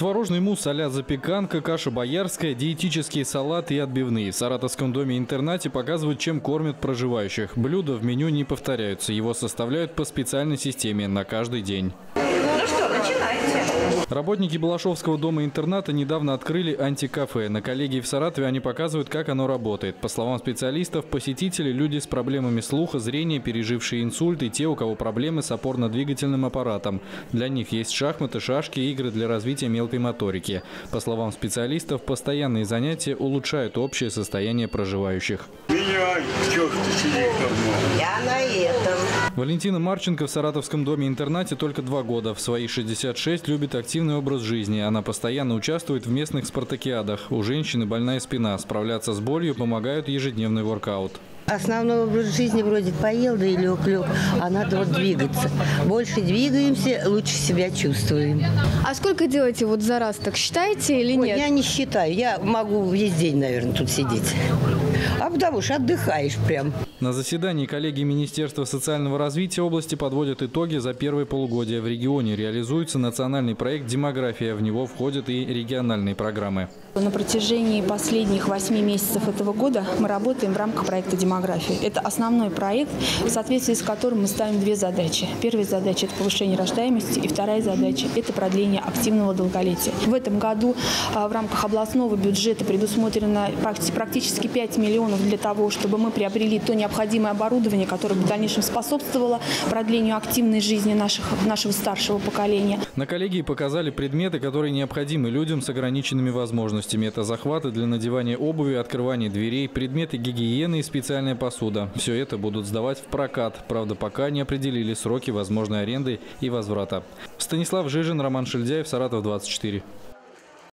Творожный мусс а-ля запеканка, каша боярская, диетический салат и отбивные. В Саратовском доме-интернате показывают, чем кормят проживающих. Блюда в меню не повторяются. Его составляют по специальной системе на каждый день. Ну что, начинайте. Работники Балашовского дома-интерната недавно открыли антикафе. На коллегии в Саратове они показывают, как оно работает. По словам специалистов, посетители – люди с проблемами слуха, зрения, пережившие инсульт и те, у кого проблемы с опорно-двигательным аппаратом. Для них есть шахматы, шашки, игры для развития мелкой моторики. По словам специалистов, постоянные занятия улучшают общее состояние проживающих. Я на этом. Валентина Марченко в Саратовском доме-интернате только 2 года. В свои 66 любит активный образ жизни. Она постоянно участвует в местных спартакиадах. У женщины больная спина. Справляться с болью помогают ежедневный воркаут. Основной образ жизни вроде поел, да и лег, а надо вот двигаться. Больше двигаемся, лучше себя чувствуем. А сколько делаете вот за раз, так считаете или нет? Я не считаю, я могу весь день, наверное, тут сидеть. А потому что отдыхаешь прям. На заседании коллегии Министерства социального развития области подводят итоги за первое полугодие. В регионе реализуется национальный проект «Демография». В него входят и региональные программы. На протяжении последних 8 месяцев этого года мы работаем в рамках проекта «Демография». Это основной проект, в соответствии с которым мы ставим 2 задачи. Первая задача – это повышение рождаемости, и вторая задача – это продление активного долголетия. В этом году в рамках областного бюджета предусмотрено практически 5 миллионов для того, чтобы мы приобрели то необходимое оборудование, которое в дальнейшем способствовало продлению активной жизни нашего старшего поколения. На коллегии показали предметы, которые необходимы людям с ограниченными возможностями. Это захваты для надевания обуви, открывания дверей, предметы гигиены и специальная посуда. Все это будут сдавать в прокат. Правда, пока не определили сроки возможной аренды и возврата. Станислав Жижин, Роман Шильдяев, Саратов 24.